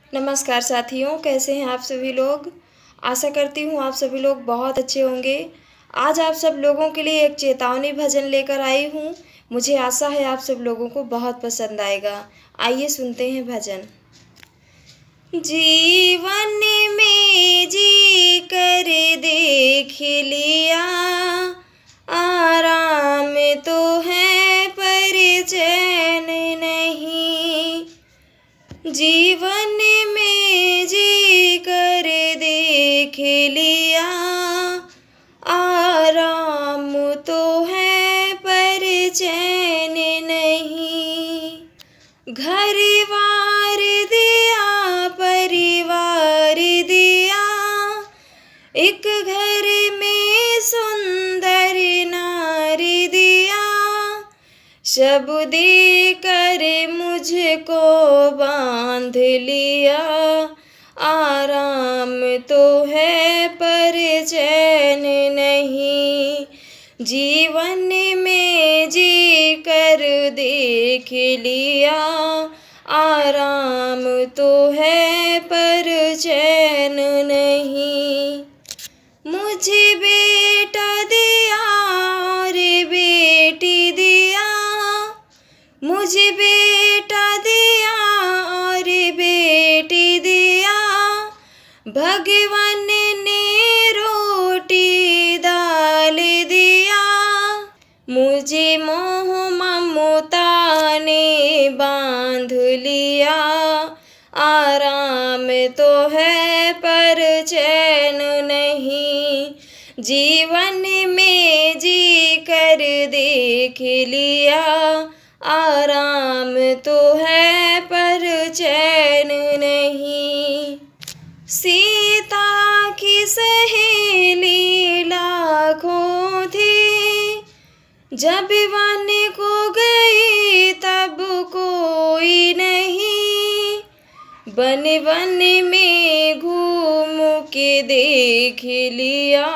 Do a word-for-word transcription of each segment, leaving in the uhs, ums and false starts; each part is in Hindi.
नमस्कार साथियों, कैसे हैं आप सभी लोग। आशा करती हूँ आप सभी लोग बहुत अच्छे होंगे। आज आप सब लोगों के लिए एक चेतावनी भजन लेकर आई हूँ। मुझे आशा है आप सब लोगों को बहुत पसंद आएगा। आइए सुनते हैं भजन। जीवन में जी कर देख लिया, आराम तो है पर चैन नहीं। जीवन में जी कर देख लिया, आराम तो है पर चैन नहीं। घर वार दिया, परिवार दिया, एक घर में सुंदर नारी दिया। सब देकर मुझको बांध लिया, आराम तो है पर चैन नहीं। जीवन में जी कर देख लिया, आराम तो है पर चैन नहीं। मुझे बेटा दिया और बेटी दिया, मुझे बेटा दिया और बेटी दिया। भगवान ने रोटी दाल दिया, मुझे मोह ममता ने बांध लिया। आराम तो है पर चैन नहीं। जीवन में जी कर देख लिया, आराम तो है पर चैन नहीं। सीता की सहेली लाखों थी, जब वन को गई तब कोई नहीं। वन वन में घूम के देख लिया,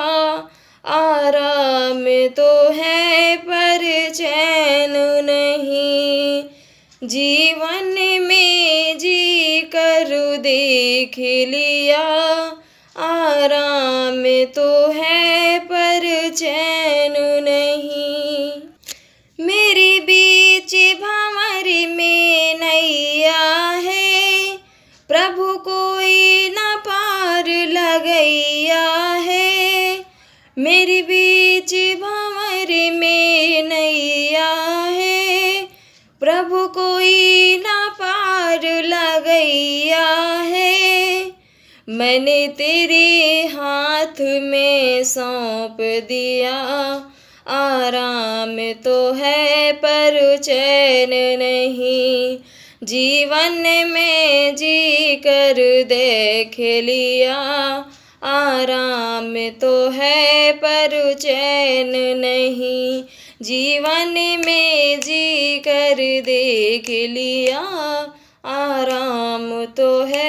आराम तो है पर चैन नहीं। जीवन में जी कर देख लिया, आराम तो है पर चैन नहीं। मेरे बीच भंवर में नैया है, प्रभु कोई न पार लगैया है। मेरे बीच भंवर में नैया है, प्रभु कोई न पार लगैया है। मैंने तेरे हाथ में सौंप दिया, आराम तो है पर चैन नहीं। जीवन में जी कर देख लिया, आराम तो है पर चैन नहीं। जीवन में जी कर देख लिया, आराम तो है